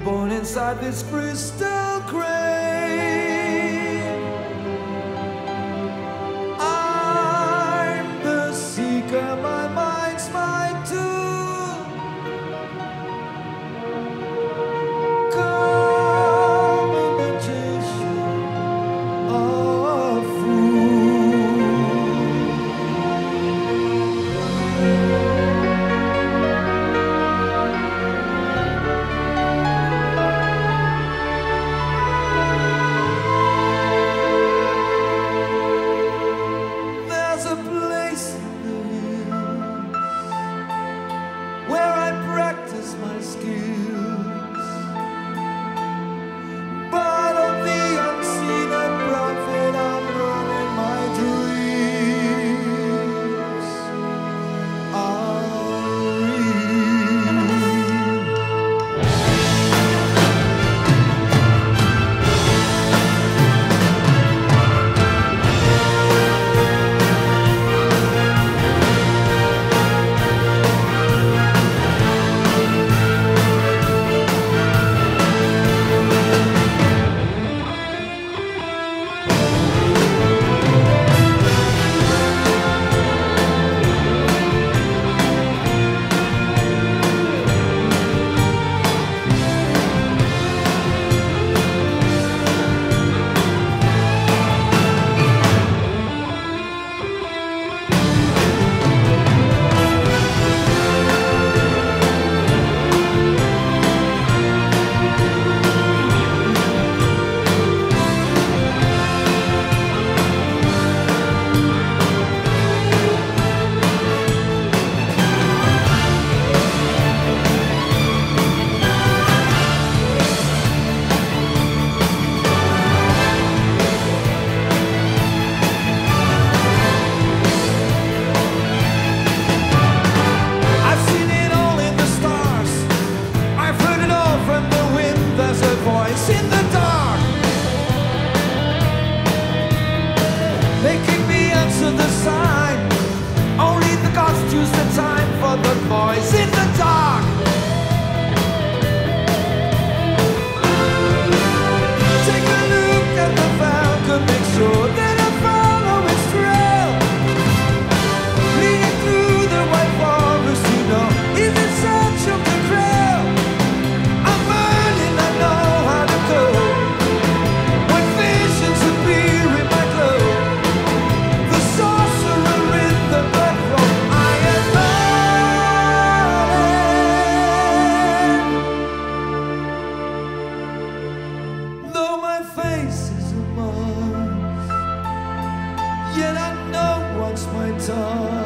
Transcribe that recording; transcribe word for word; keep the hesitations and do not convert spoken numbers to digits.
born inside this crystal grave. I'm the seeker, my mind's my tool. Come, a magician, a fool. There's a place in the hills where I practice my skills, but of the unseen and prophet I'm running my dreams are real. I've seen it all in the stars. I've heard it all from the wind. There's a voice in the dark making me answer the sign. Only the gods choose the time for the voice in the dark. Take a look at the falcon, make sure that I follow its trail. Leading through the white forest, you know, is essential to trail. I'm burning, I know how to go. When visions appear in my glow, the sorcerer in the back row, I am Merlin. Though my face is a mask, yet I know what's my task.